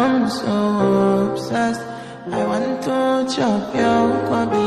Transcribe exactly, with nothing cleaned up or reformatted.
I'm so obsessed. I want to chop your kwabi.